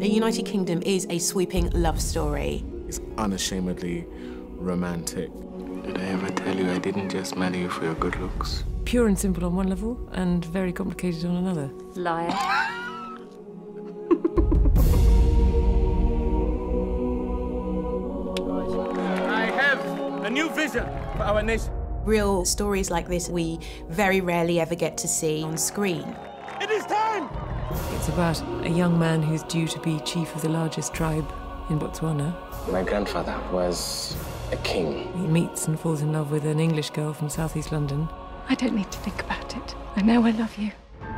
The United Kingdom is a sweeping love story. It's unashamedly romantic. Did I ever tell you I didn't just marry you for your good looks? Pure and simple on one level, and very complicated on another. Liar. I have a new vision for our nation. Real stories like this we very rarely ever get to see on screen. It is time! It's about a young man who's due to be chief of the largest tribe in Botswana. My grandfather was a king. He meets and falls in love with an English girl from southeast London. I don't need to think about it. I know I love you.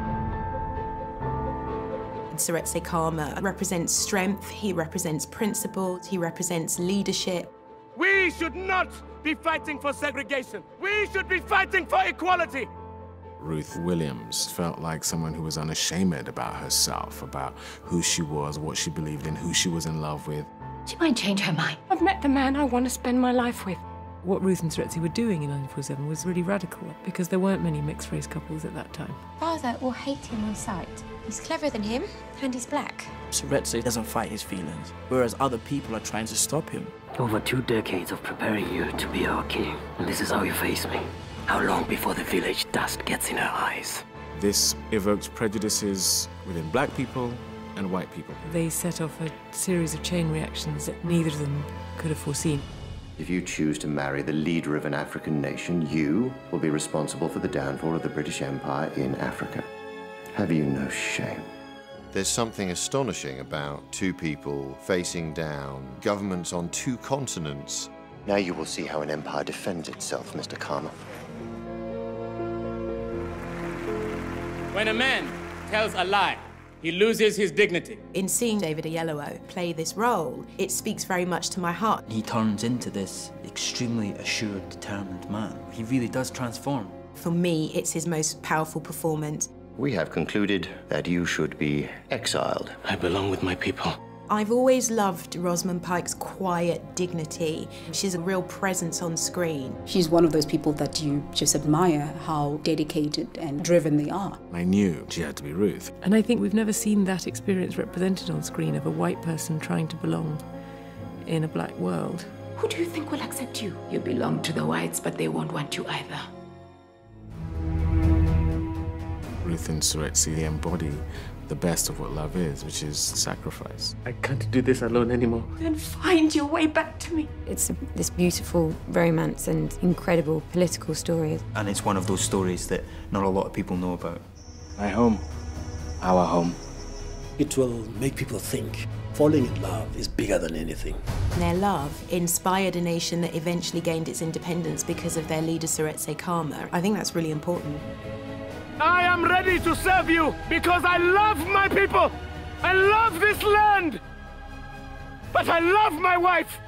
Seretse Khama represents strength, he represents principles, he represents leadership. We should not be fighting for segregation. We should be fighting for equality. Ruth Williams felt like someone who was unashamed about herself, about who she was, what she believed in, who she was in love with. She might change her mind. I've met the man I want to spend my life with. What Ruth and Seretse were doing in 1947 was really radical, because there weren't many mixed-race couples at that time. Father will hate him on sight. He's cleverer than him, and he's black. Seretse doesn't fight his feelings, whereas other people are trying to stop him. Over 2 decades of preparing you to be our king, and this is how you face me. How long before the village dust gets in her eyes? This evoked prejudices within black people and white people. They set off a series of chain reactions that neither of them could have foreseen. If you choose to marry the leader of an African nation, you will be responsible for the downfall of the British Empire in Africa. Have you no shame? There's something astonishing about 2 people facing down governments on 2 continents. Now you will see how an empire defends itself, Mr. Khama. When a man tells a lie, he loses his dignity. In seeing David Oyelowo play this role, it speaks very much to my heart. He turns into this extremely assured, determined man. He really does transform. For me, it's his most powerful performance. We have concluded that you should be exiled. I belong with my people. I've always loved Rosamund Pike's quiet dignity. She's a real presence on screen. She's one of those people that you just admire how dedicated and driven they are. I knew she had to be Ruth. And I think we've never seen that experience represented on screen of a white person trying to belong in a black world. Who do you think will accept you? You belong to the whites, but they won't want you either. Ruth and Seretse embody the best of what love is, which is sacrifice. I can't do this alone anymore. Then find your way back to me. It's this beautiful romance and incredible political story. And it's one of those stories that not a lot of people know about. My home. Our home. It will make people think. Falling in love is bigger than anything. Their love inspired a nation that eventually gained its independence because of their leader, Seretse Khama. I think that's really important. I am ready to serve you because I love my people. I love this land. But I love my wife.